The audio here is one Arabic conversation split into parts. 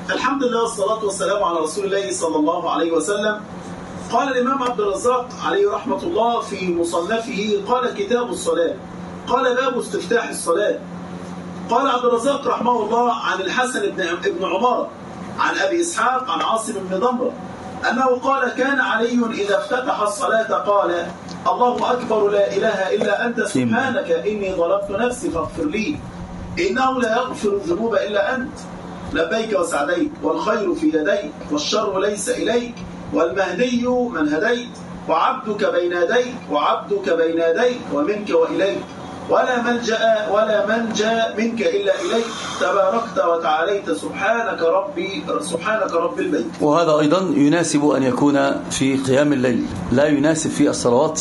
الحمد لله والصلاة والسلام على رسول الله صلى الله عليه وسلم. قال الإمام عبد الرزاق عليه رحمة الله في مصنفه، قال كتاب الصلاة، قال باب استفتاح الصلاة. قال عبد الرزاق رحمه الله عن الحسن بن عمارة عن أبي إسحاق عن عاصم بن ضمرة أنه قال كان علي إذا افتتح الصلاة قال الله أكبر لا إله إلا أنت سبحانك إني ظلمت نفسي فاغفر لي إنه لا يغفر الذنوب إلا أنت لبيك وسعديك والخير في يديك والشر ليس إليك والمهدي من هديت وعبدك بين يديك وعبدك بين يديك ومنك وإليك ولا ملجأ ولا منجا منك إلا إليك تباركت وتعاليت سبحانك رب البيت. وهذا أيضا يناسب أن يكون في قيام الليل، لا يناسب في الصلوات.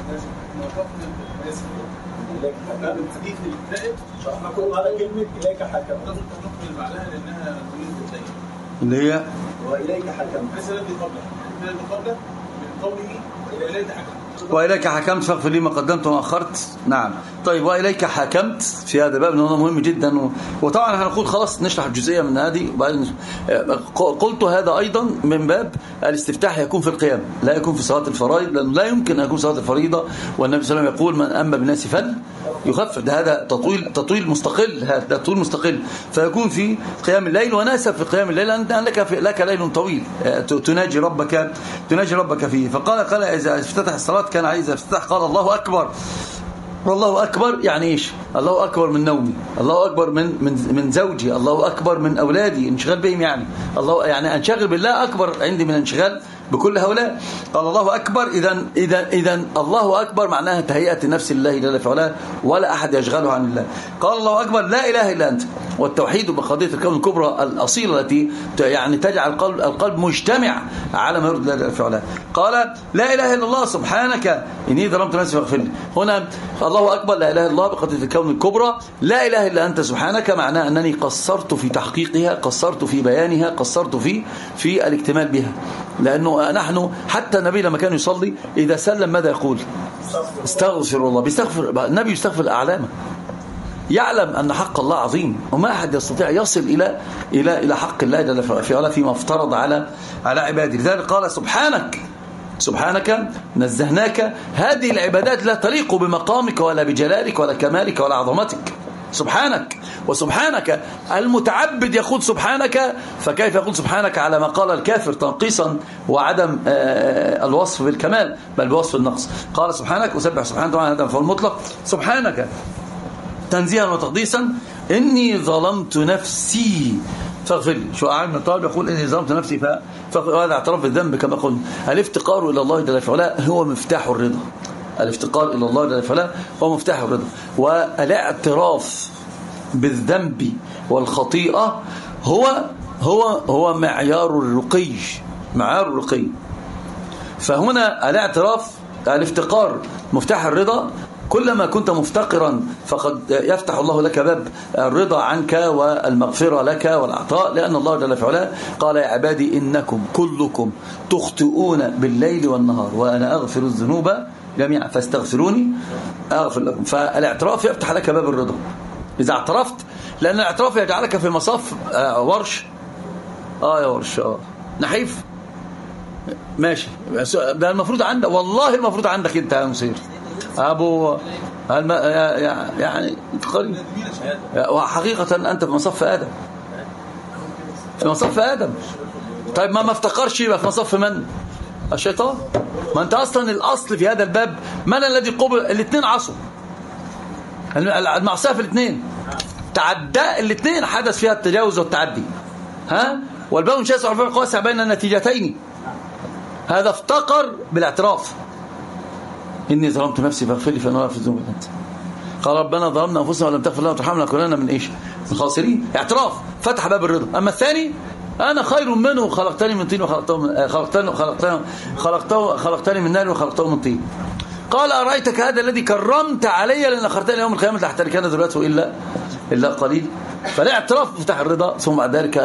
الحديث الكتاب شرحنا على كلمة إليك حكم نقبل معناها لأنها اللي هي وإليك حكم مثلا الذي قبله من قوله إليك حكم وإليك حكمت فاغفر لي ما قدمت وما أخرت. نعم. طيب وإليك حكمت في هذا الباب لأنه مهم جدا، وطبعا هنقول خلاص نشرح الجزئية من هذه وبعدين قلت هذا أيضا من باب الاستفتاح يكون في القيام لا يكون في صلاة الفرائض، لأنه لا يمكن أن يكون صلاة الفريضة والنبي صلى الله عليه وسلم يقول من أما بالناس فل يخفف، هذا تطويل مستقل، هذا تطويل مستقل فيكون في قيام الليل وناسب في قيام الليل أن لك ليل طويل تناجي ربك فيه. فقال إذا افتتح الصلاة كان عايز افتتح قال الله أكبر. والله أكبر يعني إيش؟ الله أكبر من نومي، الله أكبر من زوجي، الله أكبر من أولادي انشغال بهم، يعني الله يعني أنشغل بالله أكبر عندي من انشغال بكل هؤلاء. قال الله أكبر. إذا الله أكبر معناها تهيئة النفس لله جل في علاه ولا أحد يشغله عن الله. قال الله أكبر لا إله إلا أنت، والتوحيد بقضية الكون الكبرى الأصيلة التي يعني تجعل القلب مجتمع على ما يرضي الله جل في علاه. قال لا إله إلا الله سبحانك إني ظلمت نفسي فاغفر لي. هنا الله أكبر لا إله إلا الله بقضية الكون الكبرى، لا إله إلا أنت سبحانك معناه أنني قصرت في تحقيقها، قصرت في بيانها، قصرت في الاكتمال بها. لأنه نحن حتى النبي لما كان يصلي إذا سلم ماذا يقول؟ استغفر الله. بيستغفر النبي، يستغفر أعلامه، يعلم أن حق الله عظيم وما أحد يستطيع يصل إلى حق الله جل في علاه فيما افترض على عباده. لذلك قال سبحانك نزهناك. هذه العبادات لا تليق بمقامك ولا بجلالك ولا كمالك ولا عظمتك. سبحانك. وسبحانك المتعبد يقول سبحانك، فكيف يقول سبحانك على ما قال الكافر تنقيصا وعدم الوصف بالكمال بل بوصف النقص. قال سبحانك وسبح سبحانك، طبعا هذا مفعول مطلق. سبحانك تنزيها وتقديسا إني ظلمت نفسي فاغفر لي. شو أعلم من الطالب يقول إني ظلمت نفسي فهذا اعتراف بالذنب كما قلنا. الافتقار إلى الله جل وعلا هو مفتاح الرضا. الافتقار إلى الله جل وعلا هو مفتاح الرضا، والاعتراف بالذنب والخطيئة هو معيار الرقي. فهنا الاعتراف الافتقار مفتاح الرضا. كلما كنت مفتقرا فقد يفتح الله لك باب الرضا عنك والمغفرة لك والعطاء، لأن الله جل في علاه قال يا عبادي إنكم كلكم تخطئون بالليل والنهار وأنا أغفر الذنوب جميعا فاستغفروني أغفر لكم. فالاعتراف يفتح لك باب الرضا إذا اعترفت، لأن الاعتراف يجعلك في مصاف ورش يا ورش نحيف ماشي. ده المفروض عندك، والله المفروض عندك انت يا مصير أبو يعني قريب، وحقيقة أنت في مصف آدم، في مصف آدم. طيب ما افتقرش يبقى في مصف من؟ الشيطان. ما أنت أصلا الأصل في هذا الباب من الذي قبل؟ الاثنين عصوا المعصية، في الاثنين تعدى، الاثنين حدث فيها التجاوز والتعدي. والباب شاسع والفرق واسع بين النتيجتين. هذا افتقر بالاعتراف إني ظلمت نفسي فاغفر لي فأنا في الذنوب أنت. قال ربنا ظلمنا أنفسنا ولم تغفر لنا وترحمنا لنكونن من إيش؟ من الخاسرين. اعتراف فتح باب الرضا. أما الثاني أنا خير منه خلقتني من طين خلقتني من نار وخلقته من طين. قال أرأيتك هذا الذي كرمت علي لأن أخرتني يوم القيامة لأحترقن ذريته إلا قليل. فالاعتراف فتح الرضا، ثم بعد ذلك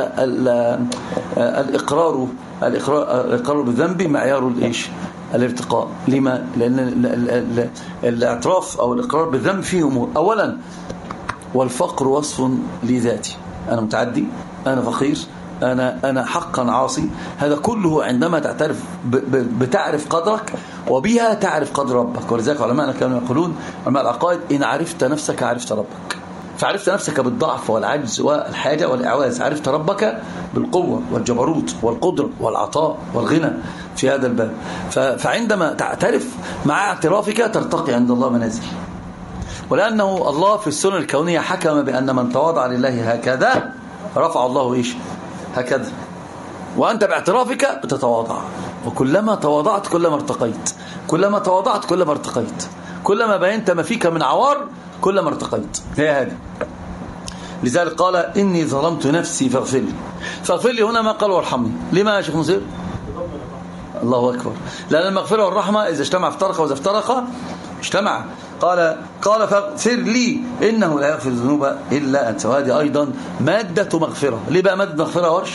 الإقرار بالذنب معيار الإيش؟ الارتقاء. لما؟ لأن الاعتراف أو الإقرار بالذنب فيه أمور. أولا والفقر وصف لذاتي، أنا متعدي، أنا فقير، أنا حقا عاصي، هذا كله عندما تعترف بتعرف قدرك، وبها تعرف قدر ربك. ولذلك علماءنا كانوا يقولون علماء العقائد: إن عرفت نفسك عرفت ربك. فعرفت نفسك بالضعف والعجز والحاجة والإعواز، عرفت ربك بالقوة والجبروت والقدرة والعطاء والغنى في هذا الباب. فعندما تعترف مع اعترافك ترتقي عند الله منازل. ولأنه الله في السنن الكونية حكم بأن من تواضع لله هكذا رفع الله إيش هكذا، وأنت باعترافك بتتواضع، وكلما تواضعت كلما ارتقيت، كلما تواضعت كلما ارتقيت، كلما بينت ما فيك من عوار كلما ارتقيت. هي هذه. لذلك قال: إني ظلمت نفسي فاغفر لي. فاغفر لي هنا ما قال وارحمني. لما يا شيخ نصير؟ الله أكبر. لأن المغفرة والرحمة إذا اجتمع افترق، وإذا افترق اجتمع. قال فاغفر لي إنه لا يغفر الذنوب إلا أنت. وهذه أيضا مادة مغفرة. ليه بقى مادة مغفرة ورش؟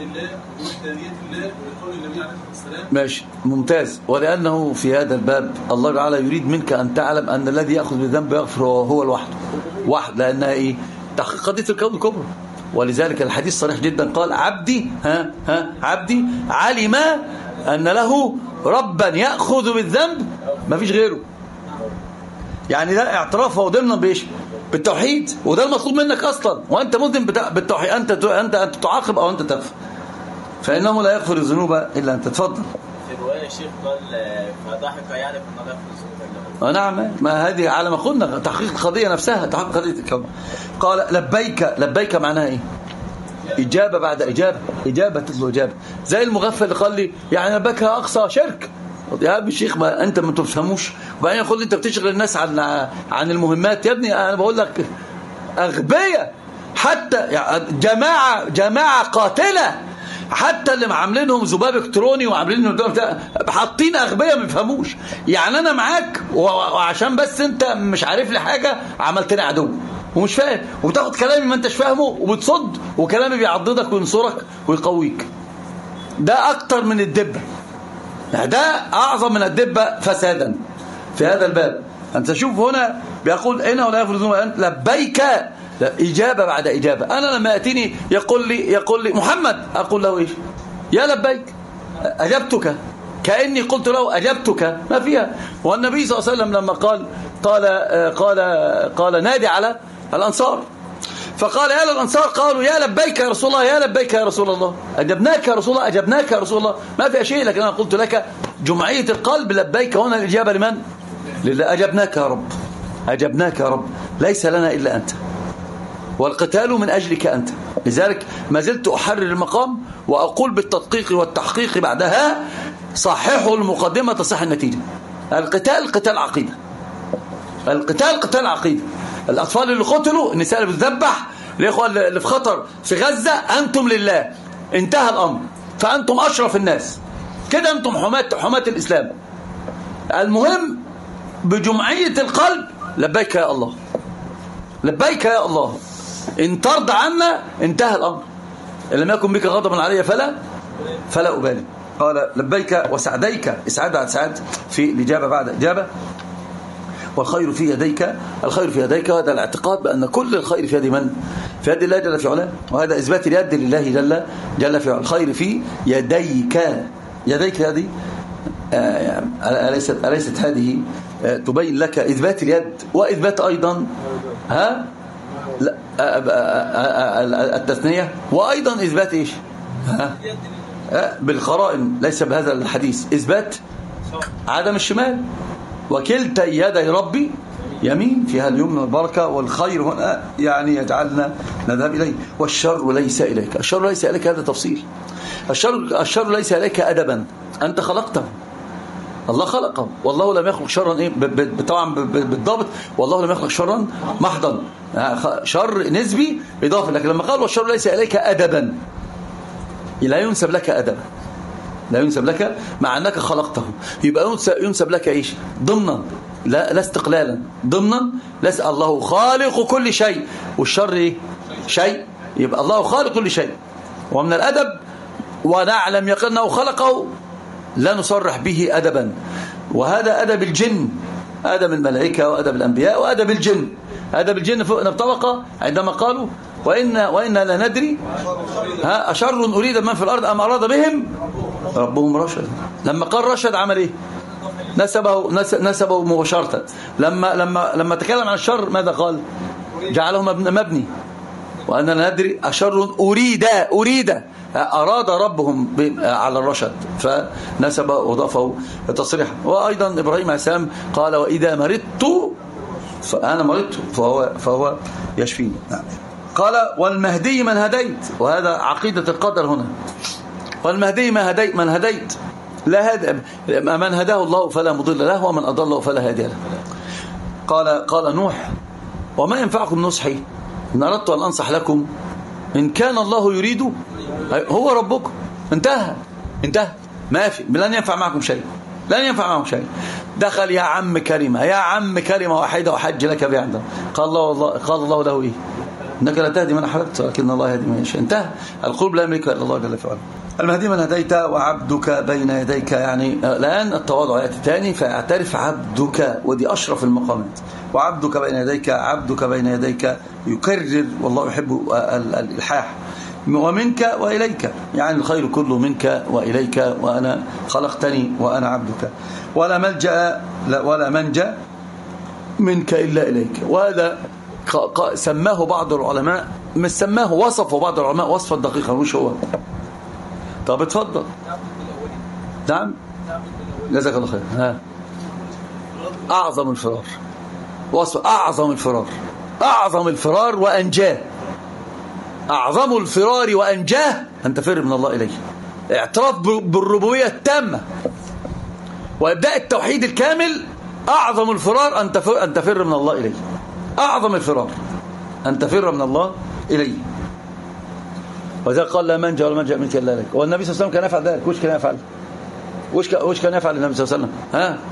ماشي، ممتاز. ولأنه في هذا الباب الله تعالى يريد منك أن تعلم أن الذي يأخذ بالذنب يغفر هو الوحد واحد، لأنها إيه؟ تحقيق قضية الكون الكبرى. ولذلك الحديث صريح جدا، قال: عبدي عبدي علم أن له ربا يأخذ بالذنب ما فيش غيره. يعني ده اعتراف ضمنا بإيش؟ بالتوحيد، وده المطلوب منك أصلا، وأنت مذنب بالتوحيد. أنت تعاقب أو أنت تغفر، فإنه لا يغفر الذنوب إلا أنت. تفضل. في رواية الشيخ قال: فضحك يعرف أنه لا يغفر الذنوب إلا الله. نعم، ما هذه على ما قلنا تحقيق القضية نفسها، تحقيق قضية الكون. قال: لبيك معناها إيه؟ إجابة بعد إجابة تطلب إجابة. زي المغفل اللي قال لي يعني لبيك أقصى شرك. يا ابن الشيخ ما أنت ما تفهموش، وبعدين يقول لي أنت بتشغل الناس عن المهمات. يا ابني أنا بقول لك أغبية، حتى يعني جماعة قاتلة، حتى اللي عاملينهم ذباب الكتروني وعاملين حاطين أغبية ما بيفهموش. يعني أنا معاك وعشان بس أنت مش عارف لي حاجة عملتني عدو ومش فاهم، وبتاخد كلامي ما انتش فاهمه وبتصد، وكلامي بيعضدك وينصرك ويقويك. ده أكتر من الدبة، ده أعظم من الدبة فسادا في هذا الباب. أنت شوف هنا بيقول: إنه لا يغفر الذنوب إلا أنت. لبيك، إجابة بعد إجابة. أنا لما يأتيني يقول لي محمد، أقول له إيش؟ يا لبيك، أجبتك، كأني قلت له أجبتك، ما فيها. والنبي صلى الله عليه وسلم لما قال نادي على الأنصار، فقال: يا للأنصار، قالوا: يا لبيك يا رسول الله، يا لبيك يا رسول الله، أجبناك يا رسول الله، أجبناك يا رسول الله، ما في شيء. لكن أنا قلت لك جمعية القلب لبيك. هنا الإجابة لمن؟ لله. أجبناك يا رب، أجبناك يا رب، ليس لنا إلا أنت، والقتال من أجلك أنت. لذلك ما زلت أحرر المقام وأقول بالتدقيق والتحقيق بعدها: صححوا المقدمة تصح النتيجة. القتال قتال عقيدة، القتال قتال عقيدة. الأطفال اللي قتلوا، النساء اللي بتذبح، الإخوة اللي في خطر في غزة، أنتم لله، انتهى الأمر، فأنتم أشرف الناس كده، أنتم حماة الإسلام. المهم بجمعية القلب: لبيك يا الله، لبيك يا الله، إن ترضى عنا انتهى الأمر، إن لم يكن بك غضب علي فلا أبالي. قال: لبيك وسعديك، إسعاد بعد سعاد في الإجابة بعد إجابة. والخير في يديك، الخير في يديك. هذا الاعتقاد بأن كل الخير في يد من؟ في يد الله جل في علاه. وهذا إثبات اليد لله جل في علاه. الخير في يديك، يديك هذه أليست هذه تبين لك إثبات اليد وإثبات أيضا التثنية، وأيضا إثبات إيش؟ بالقرائن، ليس بهذا الحديث، إثبات عدم الشمال. وكلتا يدي ربي يمين، فيها اليمن والبركة. والخير هنا يعني يجعلنا نذهب إليه. والشر ليس إليك، الشر ليس إليك، هذا تفصيل. الشر ليس إليك أدبا، أنت خلقته، الله خلقه، والله لم يخلق شرا إيه طبعا بالضبط، والله لم يخلق شرا محضا، شر نسبي إضافي. لكن لما قال والشر ليس إليك أدبا، لا ينسب لك أدبا، لا ينسب لك مع أنك خلقته. يبقى ينسب لك إيش؟ ضمنا، لا استقلالا، ضمنا. لا، الله خالق كل شيء، والشر إيه؟ شيء. يبقى الله خالق كل شيء. ومن الأدب ونعلم يقينه خلقه لا نصرح به أدبا. وهذا أدب الجن، أدب الملائكة وأدب الأنبياء وأدب الجن. أدب الجن فوقنا بطبقة عندما قالوا وإنا لا ندري أشر أريد من في الأرض أم أراد بهم ربهم رشد. لما قال رشد عمل إيه؟ نسبه مباشرة. لما تكلم عن الشر ماذا قال؟ جعله مبني. وأنا لا ندري أشر أريد أراد ربهم على الرشد، فنسب وضافه تصريحا. وأيضا إبراهيم عليه السلام قال وإذا مرضت فأنا مرضت فهو يشفيني. نعم. قال والمهدي من هديت، وهذا عقيدة القدر هنا. والمهدي من هديت لا هدى، من هداه الله فلا مضل له ومن أضله فلا هادي له. قال نوح وما ينفعكم نصحي إن أردت أن أنصح لكم إن كان الله يريد هو ربكم. انتهى ما في، لن ينفع معكم شيء. دخل يا عم كلمة واحدة وحج لك بها عنده. قال الله له إيه؟ إنك لا تهدي من أحببت ولكن الله يهدي من يشاء. انتهى. القلوب لا يملكها إلا الله جل وعلا. المهدي من هديت وعبدك بين يديك، يعني الآن التواضع يأتي تاني فاعترف عبدك، ودي أشرف المقامات. وعبدك بين يديك يكرر، والله يحب الإلحاح. ومنك وإليك، يعني الخير كله منك وإليك، وأنا خلقتني وأنا عبدك، ولا منجا منك إلا إليك. وهذا سماه بعض العلماء، مش سماه، وصفه بعض العلماء وصفا دقيقا. وش هو؟ طب اتفضل. نعم جزاك الله خير. أعظم الفرار، وصف أعظم الفرار وأنجاه. أعظم الفرار وأنجاه أن تفر من الله إليه. اعتراف بالربوبية التامة وإبداء التوحيد الكامل. أعظم الفرار أن تفر من الله إليه. أعظم الفرار أن تفر من الله إليه. وذلك قال لا منجا ولا منجا منك إلا إليك. والنبي صلى الله عليه وسلم كان يفعل ذلك. وش كان يفعل النبي صلى الله عليه وسلم؟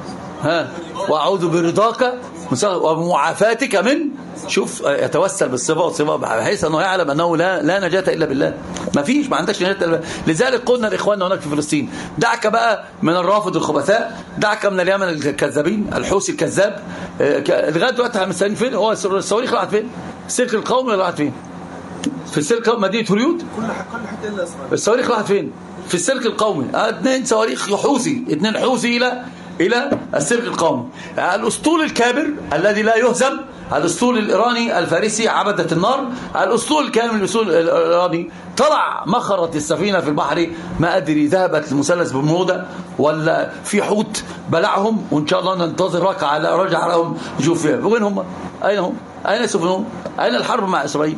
وأعوذ برضاك ومعافاتك من، شوف يتوسل بالصفة بحيث أنه يعلم أنه لا نجاة إلا بالله. ما عندكش نجاة إلا بالله. لذلك قلنا لإخواننا هناك في فلسطين دعك بقى من الرافض الخبثاء، دعك من اليمن الكذابين، الحوثي الكذاب. لغاية دلوقتي مستنيين فين؟ هو الصواريخ راحت فين؟ السلك القومي راحت فين؟ في السلك مدينة هوليود كل حتى إلا إسرائيل. الصواريخ راحت فين؟ في السلك القومي. 2 صواريخ حوثي، 2 حوثي إلى السلك القومي. الأسطول الكابر الذي لا يهزم، الأسطول الإيراني الفارسي عبدة النار، الأسطول الكامل الأسطول الإيراني طلع مخرت السفينة في البحر، ما أدري ذهبت المثلث برمودا ولا في حوت بلعهم، وإن شاء الله ننتظر رجع لهم نشوف فيها. وين هم؟ أين هم؟ أين يسفنون؟ أين الحرب مع إسرائيل؟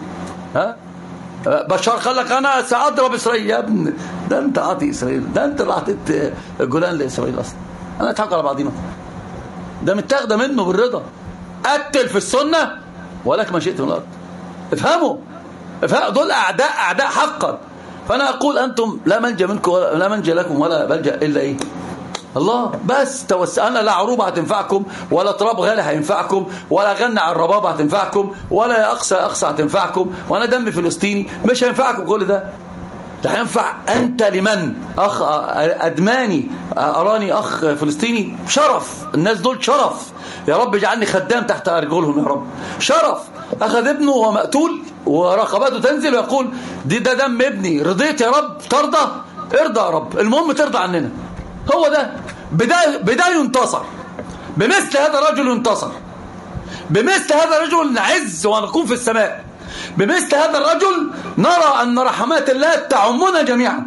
بشار قال لك أنا سأضرب إسرائيل. يا ابن ده أنت عاطي إسرائيل، ده أنت اللي عطيت الجولان لإسرائيل أصلا. أنا أتحق على بعضنا، ده متاخده منه بالرضا. قتل في السنة ولك ما شئت من الأرض. افهموا دول أعداء حقا. فأنا أقول أنتم لا منجا منكم لا منجا لكم ولا ملجأ إلا إيه؟ الله. بس أنا لا عروبة هتنفعكم، ولا تراب غالي هينفعكم، ولا غنى على الربابة هتنفعكم، ولا أقصى هتنفعكم، وأنا دم فلسطيني مش هينفعكم كل ده. لا ينفع. أنت لمن أخ أدماني أراني أخ فلسطيني شرف، الناس دول شرف. يا رب اجعلني خدام تحت أرجلهم يا رب. شرف. أخذ ابنه ومقتول ورقباته تنزل ويقول ده دم ابني، رضيت يا رب؟ ترضى؟ ارضى يا رب، المهم ترضى عننا. هو ده بداية ينتصر. بمثل هذا الرجل ينتصر، بمثل هذا الرجل نعز ونكون في السماء، بمثل هذا الرجل نرى أن رحمات الله تعمنا جميعا.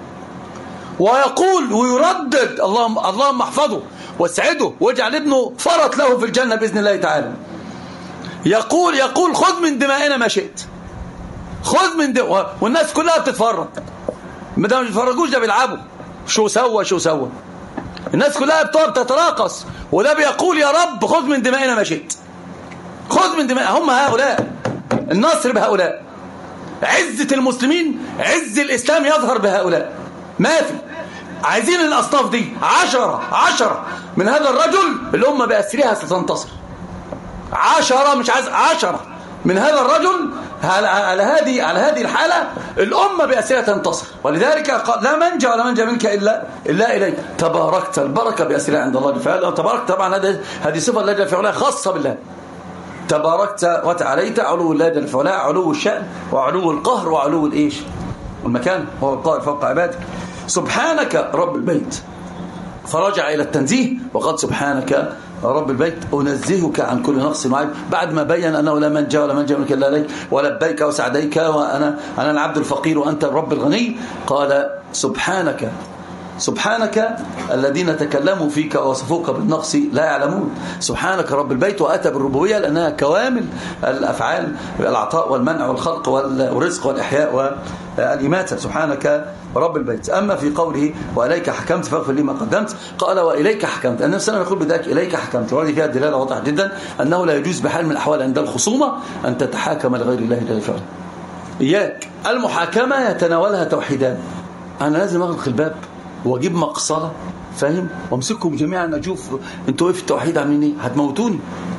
ويقول ويردد اللهم احفظه واسعده واجعل ابنه فرط له في الجنة بإذن الله تعالى. يقول خذ من دمائنا ما شئت، خذ من والناس كلها بتتفرج. ما دام بيتفرجوش ده بيلعبوا. شو سوى الناس كلها بتتراقص، وده بيقول يا رب خذ من دمائنا ما شئت، خذ من دمائنا. هم هؤلاء النصر بهؤلاء، عزة المسلمين، عز الإسلام يظهر بهؤلاء. ما في عايزين الأصناف دي 10 من هذا الرجل الأمة بأسرها ستنتصر. 10 مش عايز 10 من هذا الرجل على هذه الحالة الأمة بأسرها تنتصر. ولذلك قال لا منجا ولا منجا منك إلا إليك. تباركت، البركة بأسرها عند الله. فعلا تبارك طبعا هذه صفة الله جل في علاه خاصة بالله. تباركت وتعاليت، علو الله جل وعلا، علو الشأن وعلو القهر وعلو الإيش والمكان، هو القائل فوق عبادك. سبحانك رب البيت، فرجع إلى التنزيه وقال سبحانك رب البيت أنزهك عن كل نقص وعيب، بعد ما بين أنه لا منجا ولا منجا منك إلا إليك، ولبيك وسعديك وأنا العبد الفقير وأنت الرب الغني. قال سبحانك الذين تكلموا فيك ووصفوك بالنقص لا يعلمون. سبحانك رب البيت، وأتى بالربوبية لأنها كوامل الأفعال، العطاء والمنع والخلق والرزق والإحياء والإماتة. سبحانك رب البيت. أما في قوله وإليك حكمت فاغفر لي ما قدمت، قال وإليك حكمت، النبي صلى الله عليه وسلم يقول بذلك إليك حكمت، وهذه فيها دلالة واضحة جدا أنه لا يجوز بحال من الأحوال عند الخصومة أن تتحاكم لغير الله جل وعلا. إياك المحاكمة يتناولها توحيدان، أنا لازم أغلق الباب واجيب مقصله، فاهم، وامسكهم جميعا اشوف انتوا ايه في التوحيد عاملين ايه، هتموتوني.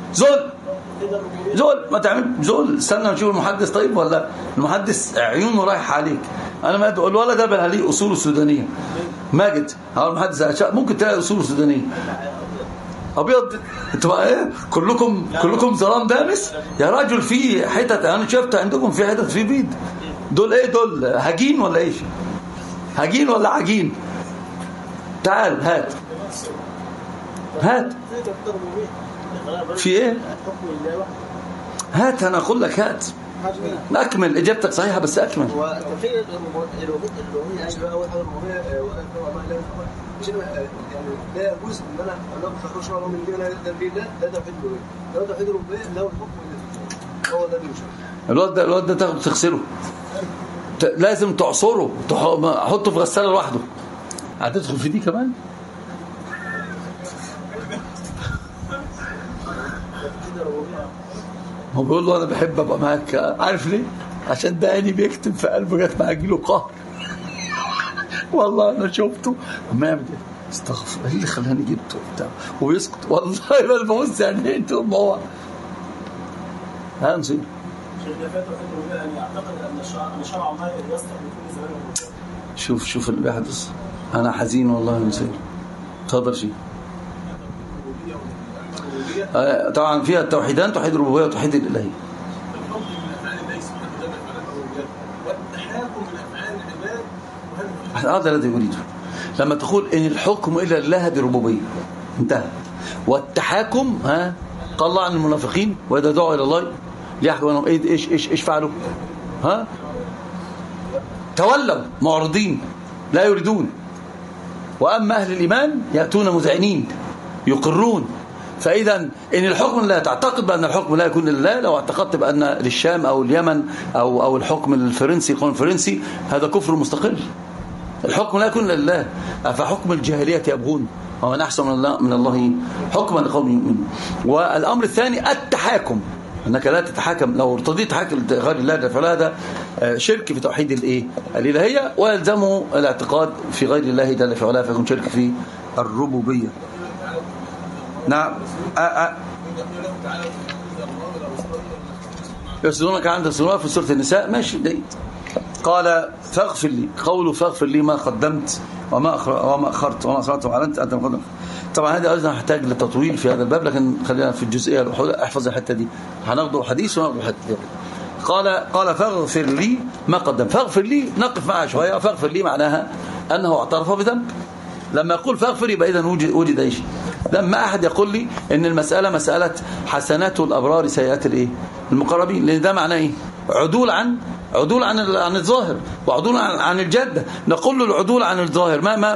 زول ما تعمل زول، استنى نشوف المحدث طيب، ولا المحدث عيونه رايح عليك. انا ما اقول ولا ده بقى ليه اصول سودانيه ماجد، هو المحدث ممكن تلاقي اصول سودانيه ابيض، انتوا بقى ايه كلكم ظلام دامس يا راجل. في حتت انا شفت عندكم في حتت في بيض، دول ايه، دول هجين ولا ايش، هجين ولا عجين؟ تعال هات في ايه، هات، انا اقول لك هات، اكمل اجابتك صحيحه بس اكمل. هو تفسير الالوهيه ايوه، اول حاجه الالوهيه ولا يعني لا يجوز ان انا لو تخرج شرع من دين ده توحيد الالوهيه، لو توحيد الالوهيه له الحكم هو ده مش الواد ده تاخده تغسله، لازم تعصره، حطه في غساله لوحده. هتدخل في دي كمان؟ هو بيقول له انا بحب ابقى معاك، عارف ليه؟ عشان ده عيني بيكتب في قلبه جت معاك له قهر. والله انا شفته ما يعمل استغفر، ايه اللي خلاني جبته وبتاع وبيسكت، والله ما ببص يعني انت ما هو نصير. شوف اللي بيحدث، انا حزين والله نصير. تفضل شيء. طبعا فيها التوحيدان، توحيد الربوبيه وتوحيد الالهيه. هذا الذي يريده لما تقول ان الحكم الا لله، هذه ربوبيه انتهى. والتحاكم قال الله عن المنافقين واذا دعوا الى الله ليحكموا ايش فعلوا؟ تولوا معرضين لا يريدون. واما اهل الايمان ياتون مذعنين يقرون. فاذا ان الحكم لا تعتقد بان الحكم لا يكون لله، لو اعتقدت بان للشام او اليمن او الحكم الفرنسي القانون الفرنسي، هذا كفر مستقل. الحكم لا يكون لله. فحكم الجاهليه يبغون ومن احسن من الله حكما لقوم يؤمنون. والامر الثاني التحاكم، انك لا تتحاكم، لو ارتضيت تحاكم غير الله فهذا شرك في توحيد الالهيه، ويلزمه الاعتقاد في غير الله جل وعلا، فيكون شرك في الربوبيه. نعم. يسألونك عن الصلاة في سورة النساء، ماشي دي. قال فاغفر لي، قوله فاغفر لي ما قدمت وما أخرت وما أسررت وأعلنت أنت المقدم. طبعا هذه أيضا نحتاج لتطويل في هذا الباب، لكن خلينا في الجزئية احفظ الحتة دي، هناخده حديث وناخده حتة دي. قال فاغفر لي ما قدم. فاغفر لي نقف معها شوية. فاغفر لي معناها أنه اعترف بذنب. لما يقول فاغفر يبقى إذن وجد أي شيء. لما أحد يقول لي إن المسألة مسألة حسنات الأبرار سيئات المقربين، لأن ده معناه إيه؟ عدول عن الظاهر وعدول عن الجدة. نقول له العدول عن الظاهر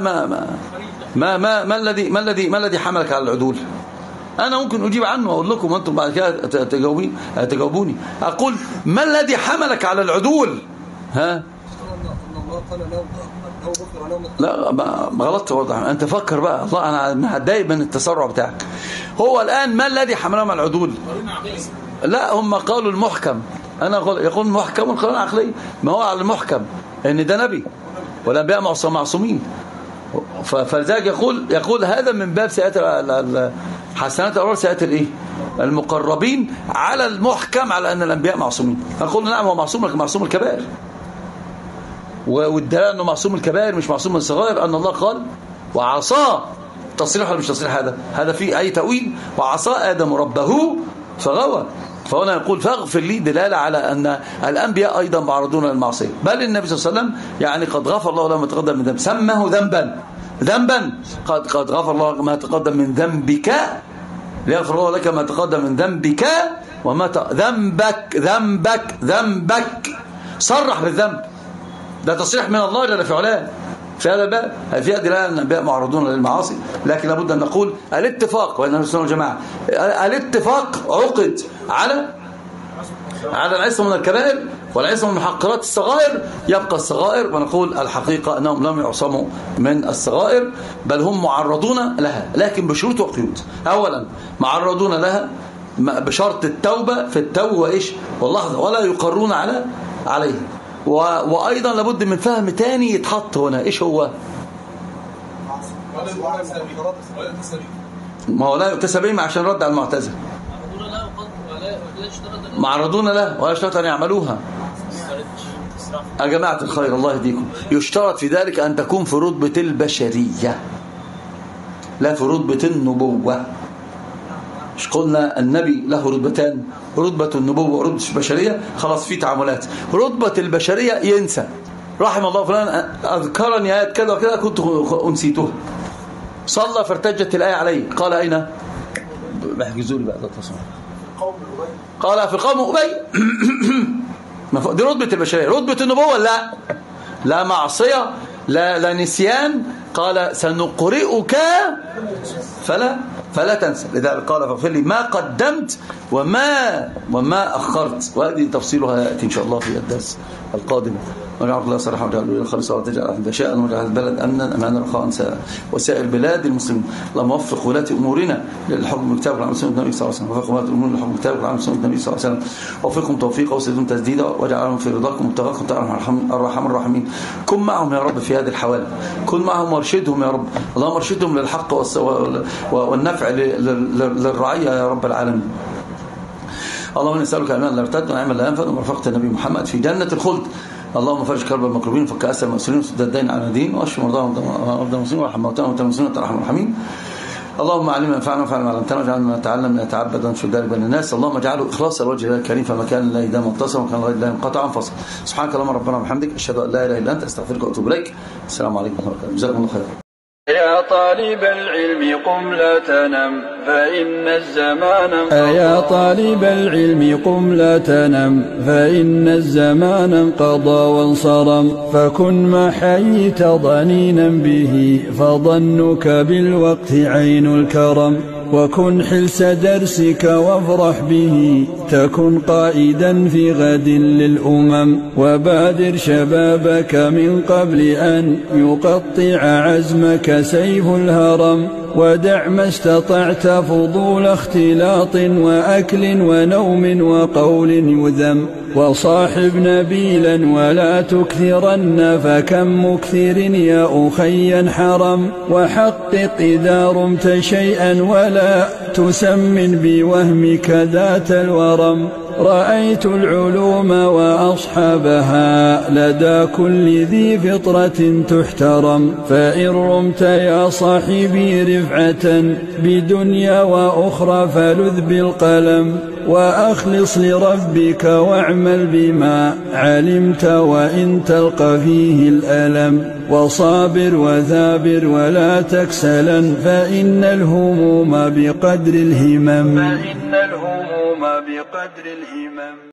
ما الذي حملك على العدول؟ أنا ممكن أجيب عنه وأقول لكم وأنتم بعد كده تجاوبوني. أقول ما الذي حملك على العدول؟ لا ما غلطت واضح. انت فكر بقى، الله انا هتضايق من التسرع بتاعك. هو الان ما الذي حملهم على العدول؟ لا هم قالوا المحكم، انا يقول المحكم والقانون العقلي. ما هو على المحكم ان ده نبي والانبياء معصومين، فلذلك يقول هذا من باب سيئات حسنات الابرار سيئات المقربين، على المحكم على ان الانبياء معصومين. نقول نعم هو معصوم الكبائر، والدلاله انه معصوم الكبائر مش معصوم من الصغائر، ان الله قال وعصى. تصريح ولا مش تصريح؟ هذا في اي تاويل؟ وعصى ادم ربه فغوى. فهنا يقول فاغفر لي دلالة على أن الأنبياء أيضا معرضون للمعصية، بل النبي صلى الله عليه وسلم يعني قد غفر الله له ما تقدم من ذنب، سماه ذنبا قد غفر الله ما تقدم من ذنبك، ليغفر الله لك ما تقدم من ذنبك وما ذنبك صرح بالذنب، ده تصريح من الله جل في علاه. في هذا الباب فيها دلالة أن الأنبياء معرضون للمعاصي، لكن لابد أن نقول الاتفاق، وإن السنة والجماعة الاتفاق عقد على العصمة من الكبائر والعصمة من محقرات الصغائر، يبقى الصغائر ونقول الحقيقة أنهم لم يعصموا من الصغائر بل هم معرضون لها، لكن بشروط وقيود. أولا معرضون لها بشرط التوبة في التوبة وإيش واللحظة، ولا يقرون عليه. وأيضا لابد من فهم تاني يتحط هنا، إيش هو؟ ما هو لا يكتسب به عشان رد على المعتزلة. معرضون له ولا يشترط أن يعملوها. يا جماعة الخير الله يهديكم، يشترط في ذلك أن تكون في رتبة البشرية لا في رتبة النبوة. مش قلنا النبي له رتبتان، رتبة النبوة ورتبة البشرية، خلاص في تعاملات. رتبة البشرية ينسى، رحم الله فلان أذكرني آيات كذا وكذا كنت أنسيتها، صلى فارتجت الآية عليه، قال أين؟ بحجزوا لي بقى التصوير. قال في القوم أبي دي رتبة البشرية. رتبة النبوة لا معصية لا نسيان، قال سنقرئك فلا تنسى، لذلك قال فاغفر لي ما قدمت وما أخرت، وهذه تفصيلها يأتي إن شاء الله في الدرس القادم. ونجعل الله صالحا وجعل له خالصا وتجعل أهل بشاء، وجعل البلد أمنا أمانا رخاء وسائر بلاد المسلمين. اللهم وفق ولاة أمورنا للحكم بكتابك وعن سنة النبي صلى الله عليه وسلم، وفق ولاة أمورنا للحكم بكتابك وعن سنة النبي صلى الله عليه وسلم، وفقهم توفيقا وسددهم تسديدا، واجعلهم في رضاكم وابتغاءكم الرحمن الراحمين. كن معهم يا رب في هذه الحوالي، كن معهم وارشدهم يا رب، اللهم ارشدهم للحق والنفع للرعية يا رب العالمين. اللهم نسألك أمانا لا يرتد ونعما لا ينفد ومرفقة النبي محمد في جنة الخلد. اللهم فرج كرب المكروبين وفك أسر المسؤولين وسد الدين على الدين واشف مرضاهم ومرضى المسلمين وارحم موتاهم وموتى المسلمين وانت ارحم الراحمين. اللهم علمنا ينفعنا وانفعنا ما علمتنا واجعلنا نتعلم نتعبد ونشهد ذلك بين الناس. اللهم اجعله اخلاصا لوجه الله الكريم، فما كان لله دام متصل وكان غير الله انقطع انفصل. سبحانك اللهم ربنا وبحمدك اشهد ان لا اله الا انت استغفرك واتوب اليك. السلام عليكم ورحمه الله وبركاته. جزاكم الله خيرا. يا طالب العلم قم لا تنم فإن الزمان يا طالب العلم قم لا تنم فإن الزمان انقضى وانصرم، فكن ما حييت ضنينا به فظنك بالوقت عين الكرم، وكن حلس درسك وافرح به تكن قائدا في غد للأمم، وبادر شبابك من قبل أن يقطع عزمك سيف الهرم، ودع ما استطعت فضول اختلاط وأكل ونوم وقول يذم، وصاحب نبيلا ولا تكثرن فكم مكثر يا أخي حرم، وحقق إذا رمت شيئا ولا تسمن بوهمك ذات الورم، رأيت العلوم وأصحابها لدى كل ذي فطرة تحترم، فإن رمت يا صاحبي رفعة بدنيا وأخرى فلذ بالقلم، وأخلص لربك واعمل بما علمت وإن تلقى فيه الألم، وصابر وثابر ولا تكسلا فإن الهموم بقدر الهمم.